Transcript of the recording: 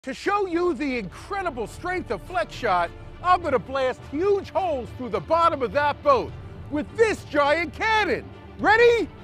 To show you the incredible strength of FlexShot, I'm going to blast huge holes through the bottom of that boat with this giant cannon. Ready?